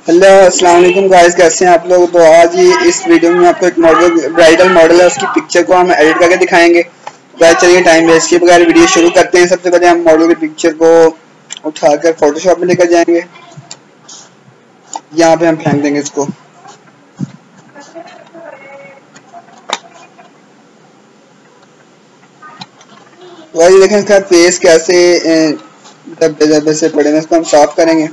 Hello अस्सलाम वालेकुम guys, कैसे हैं आप लोग। तो आज ही इस वीडियो में आपको एक मॉडल ब्राइडल मॉडल है, उसकी पिक्चर को हम एडिट करके दिखाएंगे। गाइस चलिए टाइम वेस्ट किए बगैर वीडियो शुरू करते हैं। सबसे पहले हम मॉडल की पिक्चर को उठाकर फोटोशॉप में लेकर जाएंगे। यहाँ पे हम फेंक देंगे इसको। गाइस देखें इसका फेस कैसे धब्बे धब्बे से पड़े हैं, इसको हम साफ करेंगे।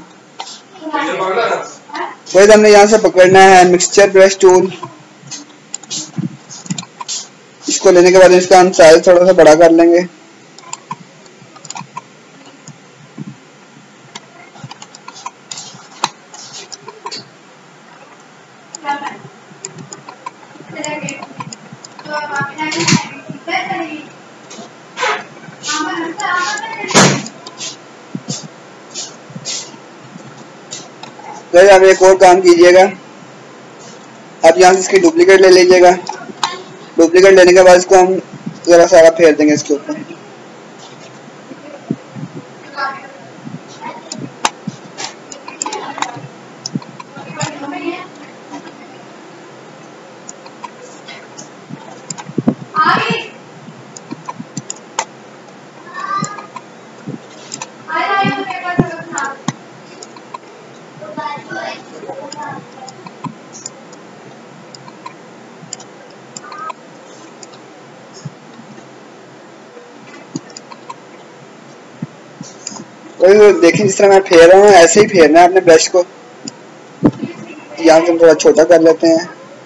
गाइस हमने यहाँ से पकड़ना है मिक्सचर ब्रश टूल। इसको लेने के बाद इसका हम साइज थोड़ा सा बड़ा कर लेंगे। गाइस आप एक और काम कीजिएगा, आप यहाँ से इसकी डुप्लीकेट ले लीजिएगा। डुप्लीकेट लेने के बाद इसको हम जरा सारा फेर देंगे इसके ऊपर। देखें जिस तरह मैं फेर रहा हूँ ऐसे ही फेरना है अपने ब्रश को। यहाँ से हम थोड़ा छोटा कर लेते हैं।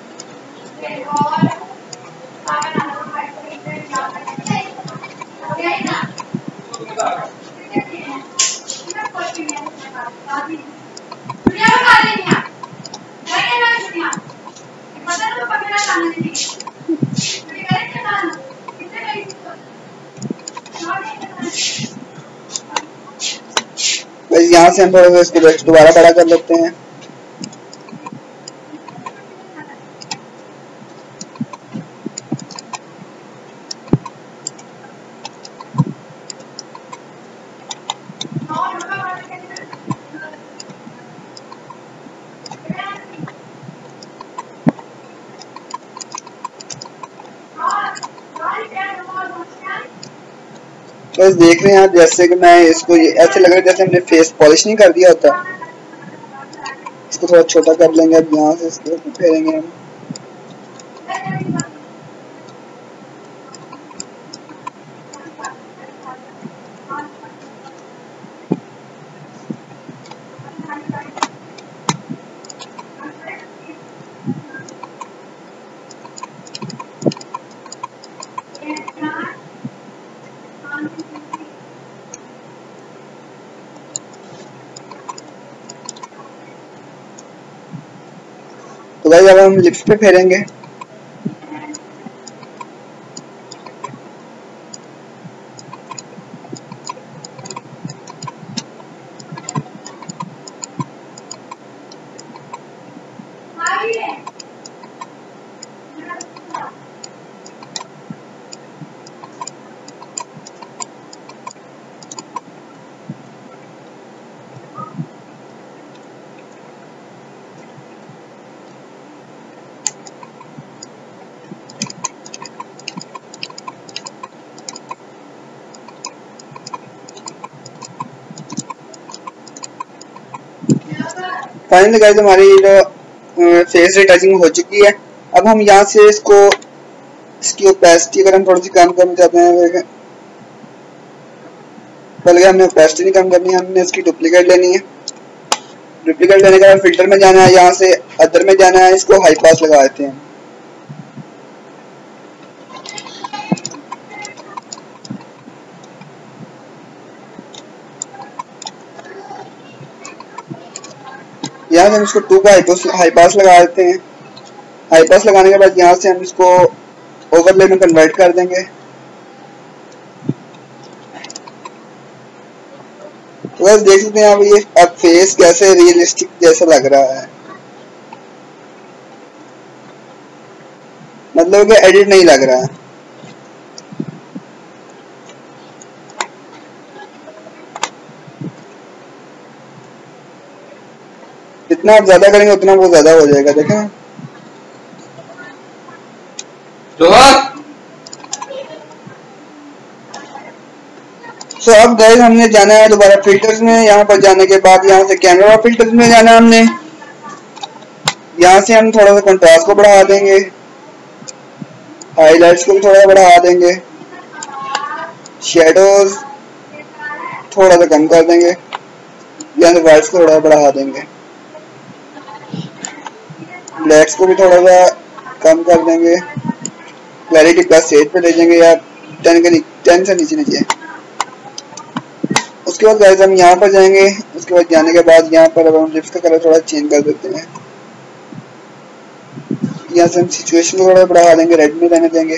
बस यहाँ से हम थोड़ा सा इसको ब्रश दोबारा बड़ा कर लेते हैं। बस देख रहे हैं आप, जैसे कि मैं इसको ऐसे लग रहा है जैसे हमने फेस पॉलिश नहीं कर दिया होता। इसको थोड़ा छोटा कर लेंगे। अब यहाँ से इसको फेरेंगे हम। तो भाई अब हम लिप्स पे फेरेंगे। फाइनली गाइस हमारी जो फेस रिटचिंग हो चुकी है। अब हम यहाँ से इसकी ओपेसिटी अगर हम थोड़ी सी कम करना चाहते हैं, पहले हमने ओपेसिटी नहीं कम करनी है, हमने इसकी डुप्लीकेट लेनी है। डुप्लीकेट लेने के बाद फिल्टर में जाना है, यहाँ से अदर में जाना है, इसको हाई पास लगा देते हैं। यहाँ से हम इसको 2 का हाई पास लगा देते हैं। हाई पास लगाने के बाद यहाँ से हम इसको ओवरले में कन्वर्ट कर देंगे। तो बस देख सकते हैं आप, ये अब फेस कैसे रियलिस्टिक जैसा लग रहा है, मतलब कि एडिट नहीं लग रहा है। जितना आप ज्यादा करेंगे उतना वो ज्यादा हो जाएगा। देखें सो अब गाइस हमने जाना है दोबारा फिल्टर्स में। यहाँ पर जाने के बाद यहाँ से कैमरा फिल्टर्स में जाना है हमने। यहाँ से हम थोड़ा सा कंट्रास्ट को बढ़ा देंगे, हाईलाइट्स को भी थोड़ा बढ़ा देंगे, शेडोज थोड़ा सा कम कर देंगे, यहाँ से वाइट्स को थोड़ा बढ़ा देंगे, ब्लैक्स को भी थोड़ा सा कम कर देंगे, क्लैरिटी प्लस 8 पे ले जाएंगे या 10 से नीचे। उसके बाद गाइस हम यहाँ पर जाएंगे। उसके बाद जाने के बाद यहाँ पर अब हम लिप्स का कलर थोड़ा चेंज कर देते हैं। यहाँ से हम सिचुएशन को थोड़ा बढ़ा देंगे, रेड में रहने देंगे।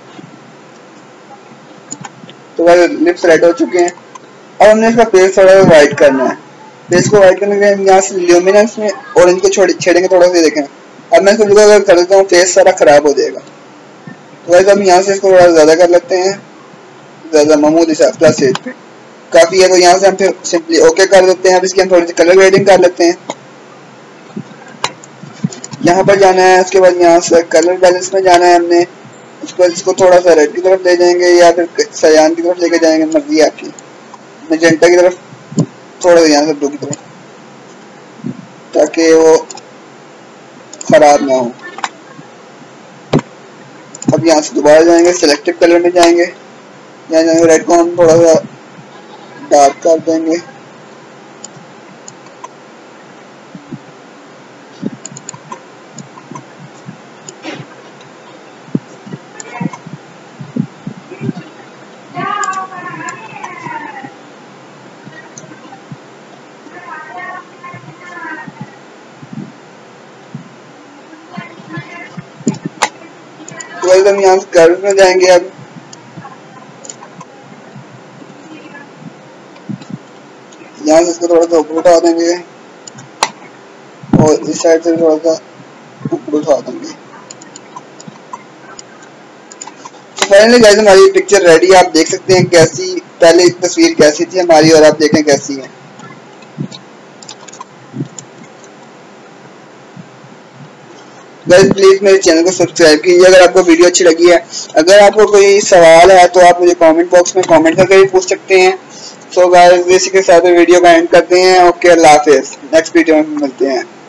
तो भाई लिप्स रेड हो चुके हैं। अब हमने इसका फेस थोड़ा व्हाइट करना है। फेस को व्हाइट करने के लिए हम यहाँ से ल्यूमिनेंस में ऑरेंज को छेड़ेंगे थोड़ा सा। देखें अब मैं इसको अगर कर देता हूँ फेस सारा खराब हो जाएगा। तो भाई हम यहाँ से इसको थोड़ा ज्यादा कर लेते हैं, ज्यादा मामूली सा प्लस 8 पे काफी है। तो यहाँ से हम फिर सिंपली ओके कर देते हैं। अब इसकी हम थोड़ी सी कलर ग्रेडिंग कर लेते हैं। यहाँ पर जाना है, उसके बाद यहाँ से कलर बैलेंस में जाना है हमने। उसके बाद इसको थोड़ा सा रेड की तरफ ले जाएंगे या फिर सयान की तरफ लेके जाएंगे, मर्जी है आपकी। मैजेंटा की तरफ, थोड़ा सा यहाँ से ब्लू की तरफ, ताकि वो खराब ना हो। अब यहाँ से दोबारा जाएंगे, सिलेक्टिव कलर में जाएंगे। यहाँ जाएंगे, रेड को हम थोड़ा सा डार्क कर देंगे। तो हम यहाँ से कर्व में जाएंगे। अब यहाँ से इसको थोड़ा सा ऊपर उठा देंगे और इस साइड से थोड़ा सा ऊपर उठा देंगे। तो फाइनली गाइस हमारी पिक्चर रेडी। आप देख सकते हैं कैसी पहले तस्वीर कैसी थी हमारी और आप देखें कैसी है। गाइस प्लीज मेरे चैनल को सब्सक्राइब कीजिए अगर आपको वीडियो अच्छी लगी है। अगर आपको कोई सवाल है तो आप मुझे कमेंट बॉक्स में कमेंट करके भी पूछ सकते हैं। सो गाइस इसी के साथ वीडियो का एंड करते हैं। ओके, अल्लाह हाफिज़। नेक्स्ट वीडियो में मिलते हैं।